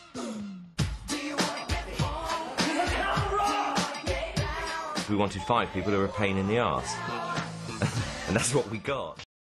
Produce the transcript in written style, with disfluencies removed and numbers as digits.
We wanted 5 people who were a pain in the arse. And that's what we got.